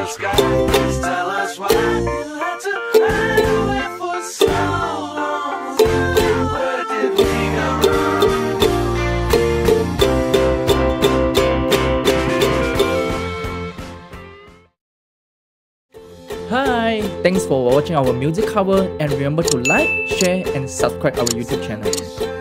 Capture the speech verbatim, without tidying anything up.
the sky. Please tell us why you had to hide away for so long. Where did we go wrong? Hi, thanks for watching our music cover, and remember to like, share and subscribe our YouTube channel.